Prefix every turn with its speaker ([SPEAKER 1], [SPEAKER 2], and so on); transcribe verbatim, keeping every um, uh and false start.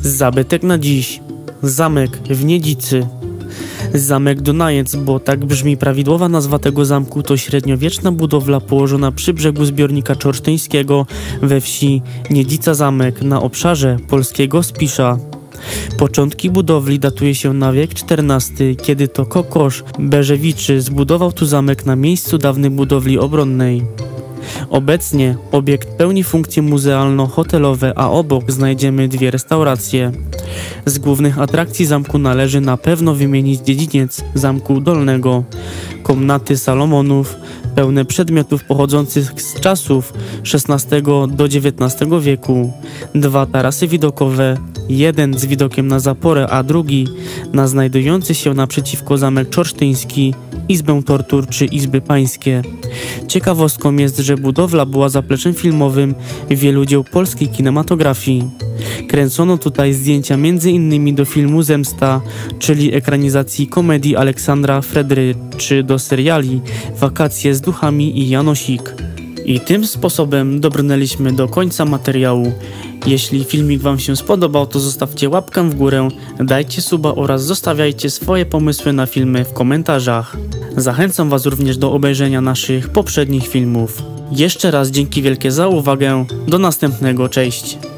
[SPEAKER 1] Zabytek na dziś. Zamek w Niedzicy. Zamek Dunajec, bo tak brzmi prawidłowa nazwa tego zamku, to średniowieczna budowla położona przy brzegu zbiornika czorsztyńskiego we wsi Niedzica Zamek na obszarze polskiego Spisza. Początki budowli datuje się na wiek czternasty, kiedy to Kokosz Berzewiczy zbudował tu zamek na miejscu dawnej budowli obronnej. Obecnie obiekt pełni funkcje muzealno-hotelowe, a obok znajdziemy dwie restauracje. Z głównych atrakcji zamku należy na pewno wymienić dziedziniec Zamku Dolnego, komnaty Salomonów, pełne przedmiotów pochodzących z czasów szesnastego do dziewiętnastego wieku, dwa tarasy widokowe, jeden z widokiem na zaporę, a drugi na znajdujący się naprzeciwko zamek czorsztyński, izbę tortur czy izby pańskie. Ciekawostką jest, że budowla była zapleczem filmowym wielu dzieł polskiej kinematografii. Kręcono tutaj zdjęcia między innymi do filmu Zemsta, czyli ekranizacji komedii Aleksandra Fredry, czy do seriali Wakacje z duchami i Janosik. I tym sposobem dobrnęliśmy do końca materiału. Jeśli filmik Wam się spodobał, to zostawcie łapkę w górę, dajcie suba oraz zostawiajcie swoje pomysły na filmy w komentarzach. Zachęcam Was również do obejrzenia naszych poprzednich filmów. Jeszcze raz dzięki wielkie za uwagę, do następnego, cześć!